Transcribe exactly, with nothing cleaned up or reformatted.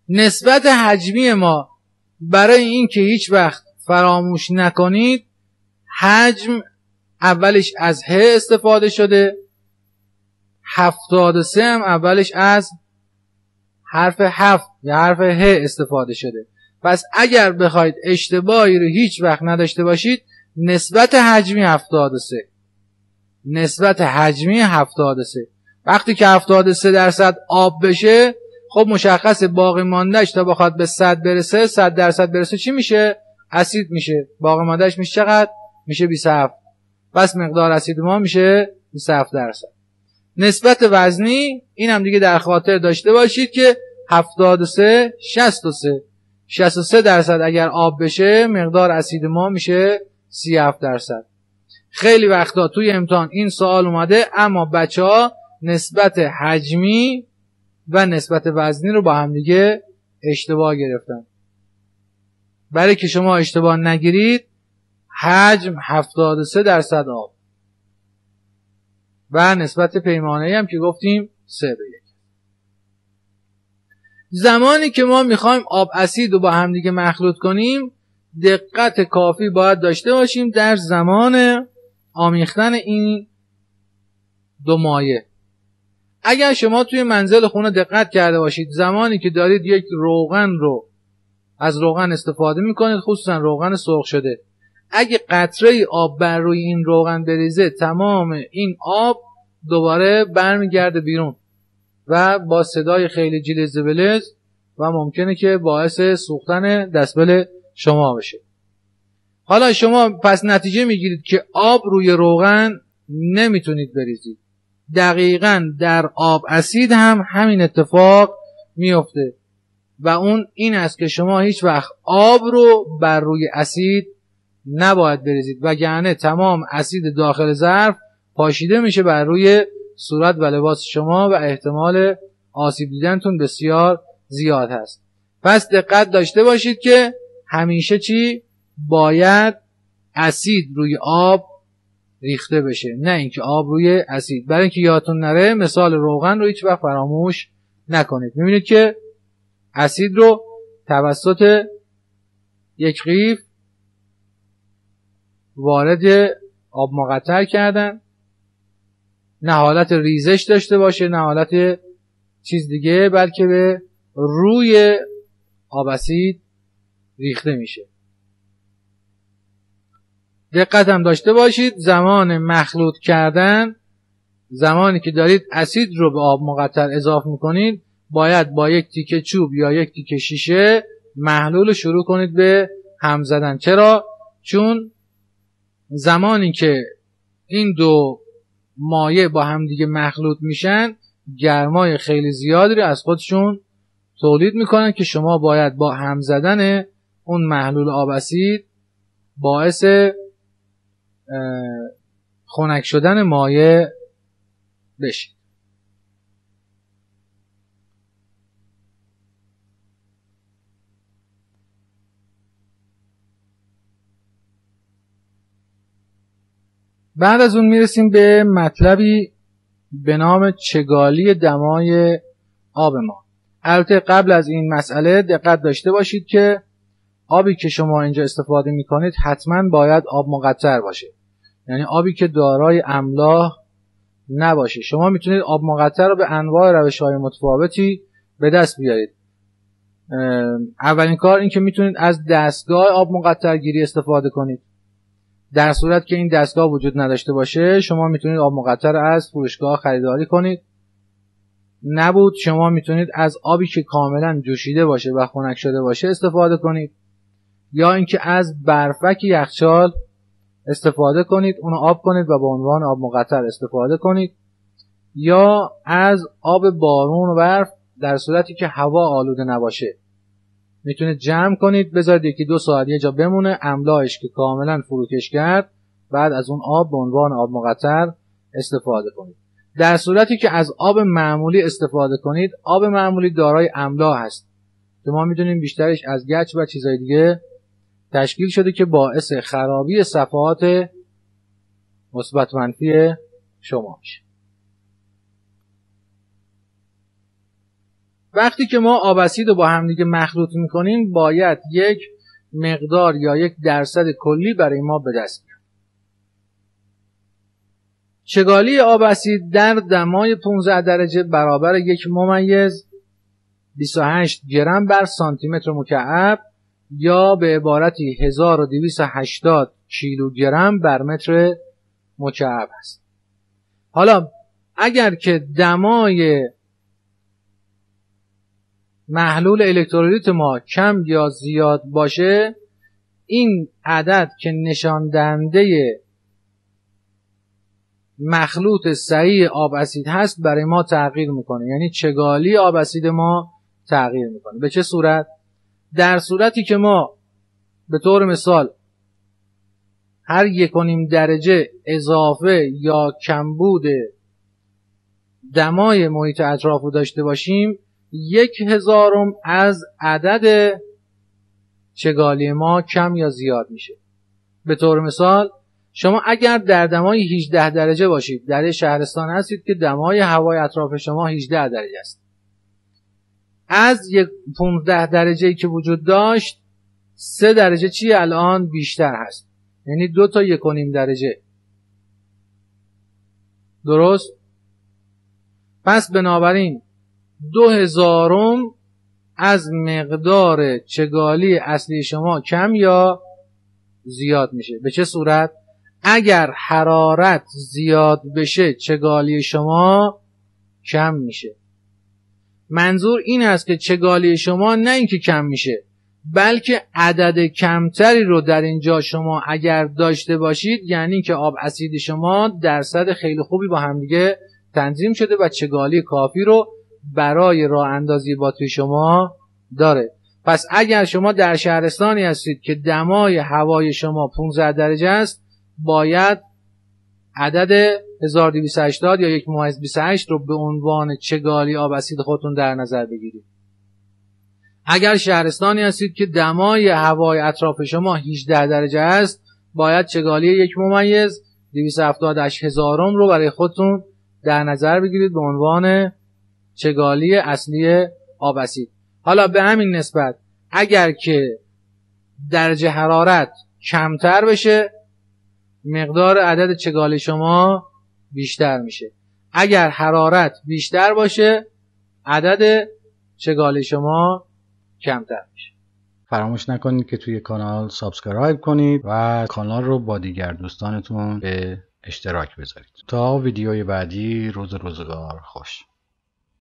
نسبت حجمی ما برای این که هیچ وقت فراموش نکنید، حجم اولش از ه استفاده شده، هفتاد و سه هم اولش از حرف هفت یا حرف ه استفاده شده. پس اگر بخواید اشتباهی رو هیچ وقت نداشته باشید، نسبت حجمی هفتاد و سه، نسبت حجمی هفتاد و سه. وقتی که هفتاد و سه درصد آب بشه، خب مشخصه باقی ماندهش تا بخواد به صد برسه، صد درصد برسه چی میشه؟ اسید میشه. باقی ماندهش میشه چقدر؟ میشه بیست و هفت. پس مقدار اسید ما میشه بیست و هفت درصد. نسبت وزنی این هم دیگه در خاطر داشته باشید که هفتاد و سه شصت و سه، شصت و سه درصد اگر آب بشه مقدار اسید ما میشه سی و هفت درصد. خیلی وقتا توی امتحان این سوال اومده، اما بچه ها نسبت حجمی و نسبت وزنی رو با هم دیگه اشتباه گرفتن. برای که شما اشتباه نگیرید، حجم هفتاد و سه درصد آب و نسبت پیمانه‌ای هم که گفتیم سه به یک. زمانی که ما میخوایم آب اسید رو با هم دیگه مخلوط کنیم، دقت کافی باید داشته باشیم در زمان آمیختن این دو مایع. اگر شما توی منزل خونه دقت کرده باشید، زمانی که دارید یک روغن رو از روغن استفاده میکنید، خصوصا روغن سرخ شده، اگه قطره آب بر روی این روغن بریزه، تمام این آب دوباره برمیگرده بیرون و با صدای خیلی جلز بلز و ممکنه که باعث سوختن دستبل شما بشه. حالا شما پس نتیجه میگیرید که آب روی روغن نمیتونید بریزید. دقیقاً در آب اسید هم همین اتفاق میفته و اون این است که شما هیچ وقت آب رو بر روی اسید نباید بریزید، وگرنه تمام اسید داخل ظرف پاشیده میشه بر روی صورت و لباس شما و احتمال آسیب دیدنتون بسیار زیاد هست. پس دقت داشته باشید که همیشه چی؟ باید اسید روی آب ریخته بشه، نه اینکه آب روی اسید. برای اینکه یادتون نره مثال روغن رو هیچ وقت فراموش نکنید. میبینید که اسید رو توسط یک قیف وارد آب مقطر کردن، نه حالت ریزش داشته باشه نه حالت چیز دیگه، بلکه به روی آب اسید ریخته میشه. دقت هم داشته باشید زمان مخلوط کردن، زمانی که دارید اسید رو به آب مقطر اضافه میکنید، باید با یک تیکه چوب یا یک تیکه شیشه محلول رو شروع کنید به هم زدن. چرا؟ چون زمانی که این دو مایع با هم دیگه مخلوط میشن، گرمای خیلی زیادی رو از خودشون تولید میکنن که شما باید با هم زدن اون محلول آب اسید باعث خنک شدن مایع بشید. بعد از اون میرسیم به مطلبی به نام چگالی دمای آب ما. البته قبل از این مسئله دقت داشته باشید که آبی که شما اینجا استفاده میکنید حتما باید آب مقطر باشه، یعنی آبی که دارای املاح نباشه. شما میتونید آب مقطر رو به انواع روش‌های متفاوتی به دست بیارید. اولین کار این که میتونید از دستگاه آب مقطر گیری استفاده کنید. در صورت که این دستگاه وجود نداشته باشه، شما میتونید آب مقطر از فروشگاه خریداری کنید. نبود شما میتونید از آبی که کاملا جوشیده باشه و خنک شده باشه استفاده کنید، یا اینکه از برفک یخچال استفاده کنید، اونو آب کنید و به عنوان آب مقطر استفاده کنید، یا از آب بارون و برف در صورتی که هوا آلوده نباشه میتونید جمع کنید، بذارید یکی دو ساعت یه جا بمونه، املاحش که کاملا فروکش کرد، بعد از اون آب به عنوان آب مقطر استفاده کنید. در صورتی که از آب معمولی استفاده کنید، آب معمولی دارای املاح هست که ما میدونیم بیشترش از گچ و چیزای دیگه تشکیل شده که باعث خرابی صفحات مثبت منفی شما میشه. وقتی که ما آب اسید رو با همدیگه مخلوط میکنیم باید یک مقدار یا یک درصد کلی برای ما به دست بیاد. چگالی آب اسید در دمای پانزده درجه برابر یک ممیز بیست و هشت گرم بر سانتی متر مکعب یا به عبارتی هزار و دویست و هشتاد کیلوگرم بر متر مکعب است. حالا اگر که دمای محلول الکترولیت ما کم یا زیاد باشه، این عدد که نشان دهنده مخلوط صحیح آب اسید هست برای ما تغییر میکنه، یعنی چگالی آب اسید ما تغییر میکنه. به چه صورت؟ در صورتی که ما به طور مثال هر یک و نیم درجه اضافه یا کمبود دمای محیط اطراف رو داشته باشیم، یک هزارم از عدد چگالی ما کم یا زیاد میشه. به طور مثال شما اگر در دمای هجده درجه باشید، در شهرستان هستید که دمای هوای اطراف شما هجده درجه است، از یک پانزده درجه‌ای که وجود داشت سه درجه چی الان بیشتر هست، یعنی دو تا یک و نیم درجه. درست؟ پس بنابراین دو هزارم از مقدار چگالی اصلی شما کم یا زیاد میشه. به چه صورت؟ اگر حرارت زیاد بشه چگالی شما کم میشه. منظور این است که چگالی شما نه اینکه کم میشه، بلکه عدد کمتری رو در اینجا شما اگر داشته باشید، یعنی که آب اسید شما درصد خیلی خوبی با همدیگه تنظیم شده و چگالی کافی رو برای راه اندازی باتری شما داره. پس اگر شما در شهرستانی هستید که دمای هوای شما پانزده درجه است، باید عدد هزار و دویست و هشتاد یا یک ممیز بیست و هشت رو به عنوان چگالی آب اسید خودتون در نظر بگیرید. اگر شهرستانی هستید که دمای هوای اطراف شما هجده درجه است، باید چگالی یک ممیز دویست و هفتاد و هشت هزارم رو برای خودتون در نظر بگیرید به عنوان چگالی اصلی آب اسید. حالا به همین نسبت اگر که درجه حرارت کمتر بشه، مقدار عدد چگالی شما بیشتر میشه. اگر حرارت بیشتر باشه، عدد چگالی شما کمتر میشه. فراموش نکنید که توی کانال سابسکرایب کنید و کانال رو با دیگر دوستانتون به اشتراک بذارید. تا ویدیوی بعدی، روز روزگار خوش.